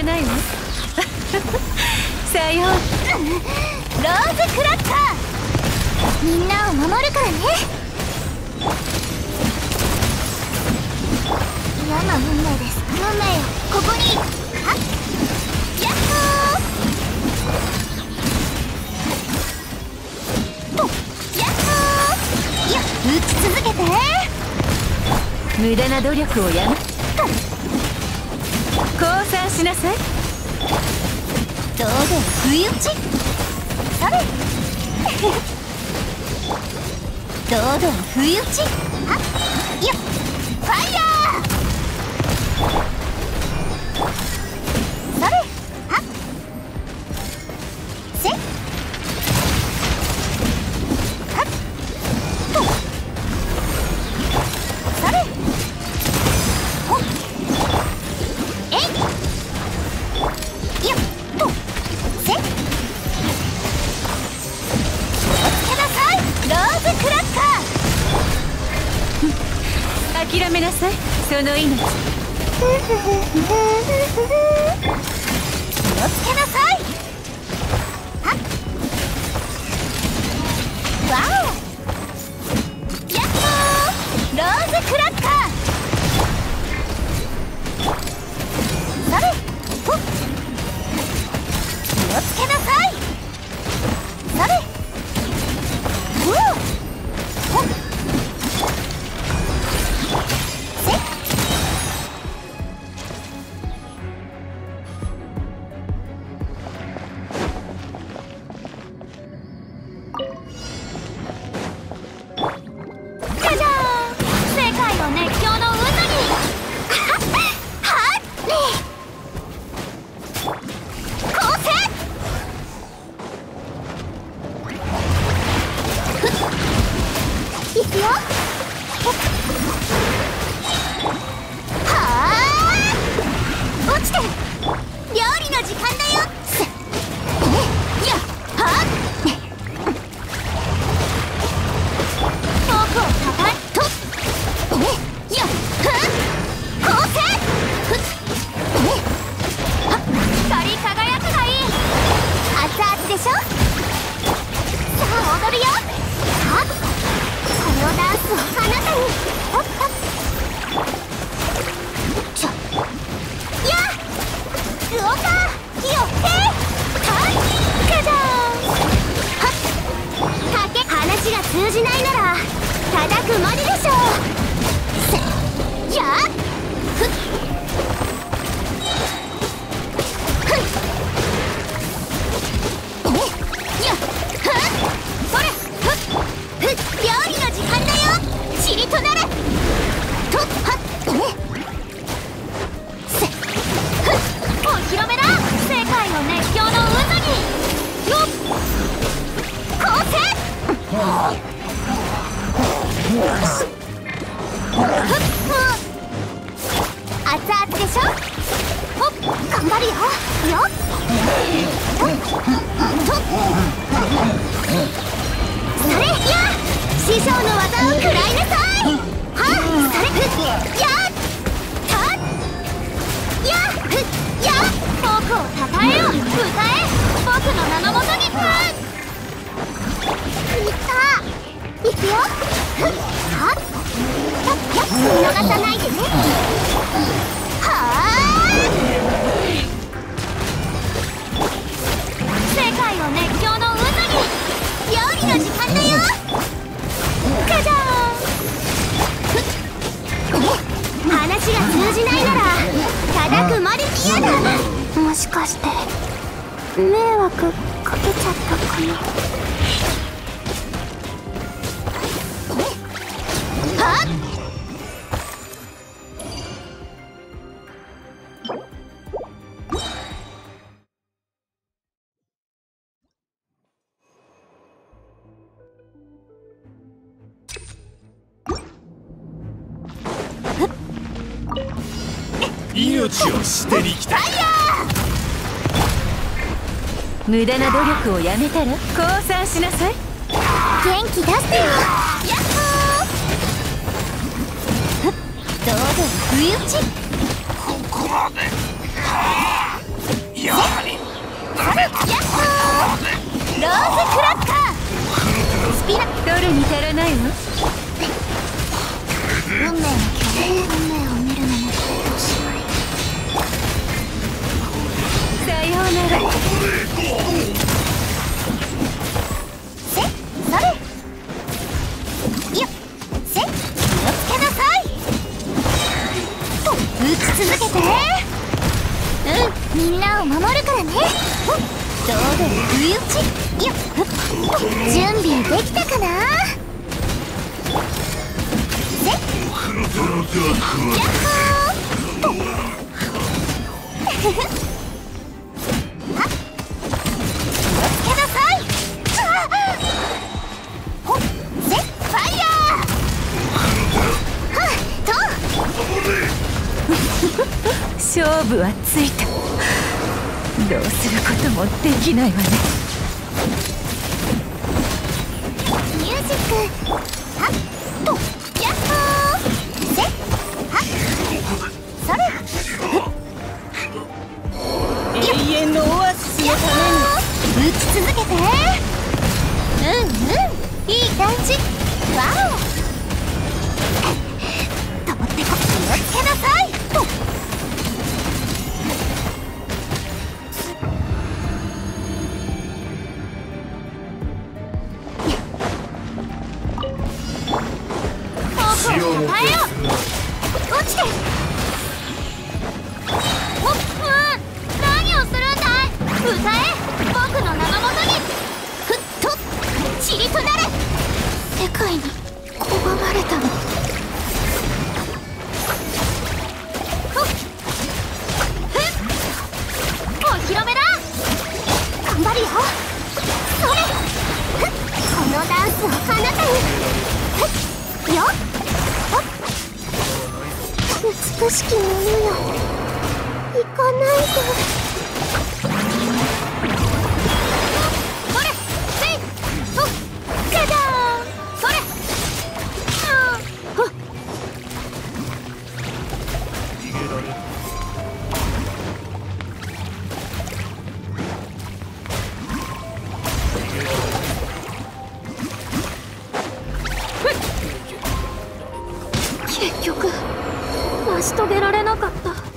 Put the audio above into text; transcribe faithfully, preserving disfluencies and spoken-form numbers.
はないわ。さよう。ローズクラッカー、みんなを守るからね。嫌な運命です。運命よ、ここに。はっ、ヤッホーと、ヤッホー。いや、打ち続けて。無駄な努力をやめ。降参しなさい。どうで不意打ち。それどうで不意打ち。はっ、いや、ファイヤー。それはっ、せっはっと、それほっ、えい、いやっと、せっ、気をつけなさい。ローズクラッカー。諦めなさい、その命。気をつけなさい。はっ、わお、やっほー。ローズクラッカー。それほっ、気をつけなさい。それうおほっ、せっ、じゃじゃーん、世界を熱狂の渦に。はっはっねえ、こうせ。いくよ。はあ、落ちて。料理の時間だよ。せっ、え、やっはっ、僕をたたいと、え、やっはっ、こうせ。ふっ、え、はっ、光り輝くがいい。熱々でしょ。さあ踊るよ。はっ、このダンスをあなたに。ほっほっ、ちょ、やっ、うおか、よって。はい、かじゃーん。はっ、かけ、話が通じないなら叩くまででしょう。せ、やっ、ふっ、ふん、え、やっ、ふっ、それ、ふっ、ふっ、料理の時間だよ。ちりとなれ。と、はっ、え、せ、ふっ、お披露目だ。世界の熱狂の渦に。よっ、こうせ。ふっ、熱々でしょ。ほっ、頑張るよ。よっ、とっとっ、それ、や、師匠の技を食らいなさい。はあ、それ、ふっ、やっ、たっ、や、ふっ、や、僕をたたえろ、歌え、僕の名のもとに。ふっ、いった、いくよ。ふっ、はっ、やっ、見逃さないでね。はあ、世界を熱狂の渦に。料理の時間だよ。かじゃーん。ふっ、え、話が通じないなら叩くまで。嫌だ。もしかして迷惑かけちゃったかな。はっ、 命を捨てに来た。 無駄な努力をやめたら降参しなさい。元気出してよ。やっほー。ふっ、どうぞ不意打ち。 ここまで。 やはりそれ、ヤッホーローズクラッカースピナ取るに足らないわ。 運命の巨大運命を見るのもおしまい。 さようなら。 せそれよっせ気をつけなさい。打ち続けて。うんみんなを守るからね。どうで不意打ちよっ準備できたかな。せやっほーはっ気をつけなさい。ほっせファイヤーはっと勝負はついた。どうすることもできないわね。 ミュージックはっとヤッホーせはっそれ永遠のオアシスのヤッたホー打ち続けて。うんうんいい感じ。ワオとってこ気をつけなさい。と死をも耐えよう落ちて。おっうん何をするんだい。歌え僕の名のもとにふっと塵となれ。世界に拒まれたの。ほっふっお披露目だ。頑張るよそれふっこのダンスをあなたにふっよっ美しきものよ行かないで。それせいほっじゃじゃーんそれほっ結局成し遂げられなかった。